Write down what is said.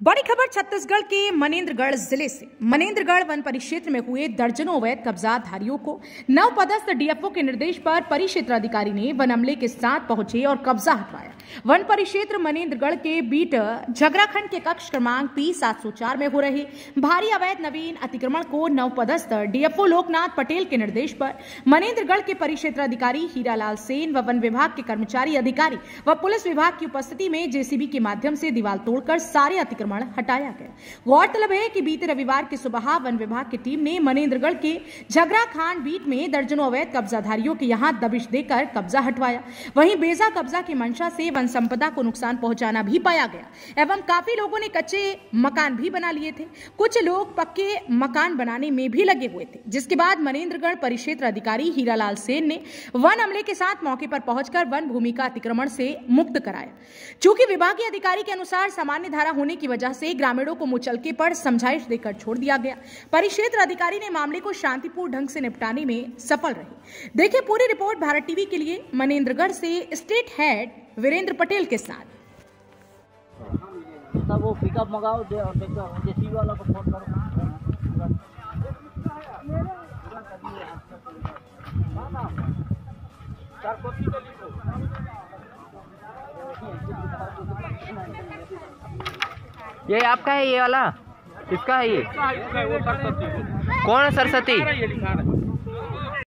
बड़ी खबर छत्तीसगढ़ के मनेन्द्रगढ़ जिले से। मनेन्द्रगढ़ वन परिक्षेत्र में हुए दर्जनों अवैध कब्जाधारियों को नवपदस्थ डीएफओ के निर्देश पर परिक्षेत्र अधिकारी ने वन अमले के साथ पहुंचे और कब्जा हटवाया। वन परिक्षेत्र मनेन्द्रगढ़ के बीट झगराखंड के कक्ष क्रमांक P704 में हो रहे भारी अवैध नवीन अतिक्रमण को नवपदस्थ डीएफओ लोकनाथ पटेल के निर्देश पर मनेन्द्रगढ़ के परिक्षेत्र अधिकारी हीरालाल सेन व वन विभाग के कर्मचारी अधिकारी व पुलिस विभाग की उपस्थिति में जेसीबी के माध्यम से दीवार तोड़कर सारे अतिक्रमण हटाया गया। गौरतलब है कि बीते रविवार की सुबह वन विभाग की टीम ने मनेन्द्रगढ़ के झगराखांड बीट में दर्जनों अवैध कब्जाधारियों के यहां दबिश देकर कब्जा हटवाया। वहीं बेजा कब्जा की मंशा से वन संपदा को नुकसान पहुंचाना भी पाया गया एवं काफी लोगों ने कच्चे मकान भी बना लिए थे। कुछ लोग पक्के मकान बनाने में भी लगे हुए थे, जिसके बाद मनेन्द्रगढ़ परिक्षेत्र अधिकारी हीरालाल सेन ने वन अमले के साथ मौके पर पहुंचकर वन भूमि का अतिक्रमण से मुक्त कराया। चूंकि विभागीय अधिकारी के अनुसार सामान्य धारा होने की वजह से ग्रामीणों को मुचलके पर समझाइश देकर छोड़ दिया गया। परिक्षेत्र अधिकारी ने मामले को शांतिपूर्ण ढंग से निपटाने में सफल रहे। देखिए पूरी रिपोर्ट भारत टीवी के लिए मनेन्द्रगढ़ से स्टेट हेड वीरेंद्र पटेल के साथ। वो पिकअप मंगाओ दे और जेसीबी वाला को फोन करो। ये आपका है, ये वाला किसका है? ये कौन है? सरस्वती।